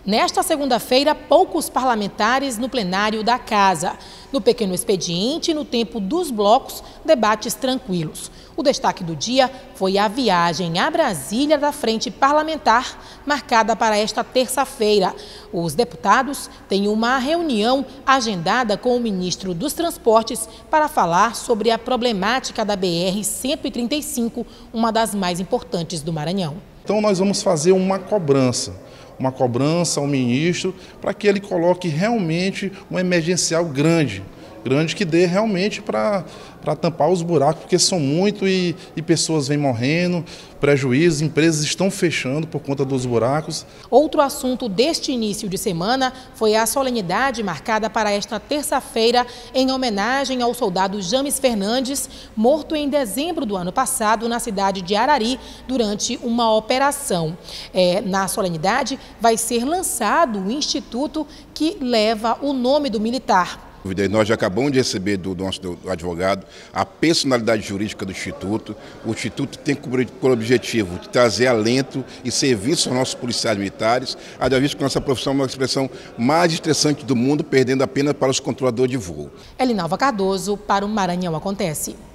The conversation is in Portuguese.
Nesta segunda-feira, poucos parlamentares no plenário da Casa. No pequeno expediente, no tempo dos blocos, debates tranquilos. O destaque do dia foi a viagem a Brasília da Frente Parlamentar, marcada para esta terça-feira. Os deputados têm uma reunião agendada com o ministro dos Transportes para falar sobre a problemática da BR-135, uma das mais importantes do Maranhão. Então nós vamos fazer uma cobrança ao ministro para que ele coloque realmente um emergencial grande que dê realmente para tampar os buracos, porque são muitos e pessoas vêm morrendo, prejuízos, empresas estão fechando por conta dos buracos. Outro assunto deste início de semana foi a solenidade marcada para esta terça-feira em homenagem ao soldado James Fernandes, morto em dezembro do ano passado na cidade de Arari durante uma operação. Na solenidade vai ser lançado o instituto que leva o nome do militar. Nós já acabamos de receber do nosso advogado a personalidade jurídica do Instituto. O Instituto tem por objetivo de trazer alento e serviço aos nossos policiais militares, haja visto que nossa profissão é uma expressão mais estressante do mundo, perdendo apenas para os controladores de voo. Elinalva Cardoso, para o Maranhão Acontece.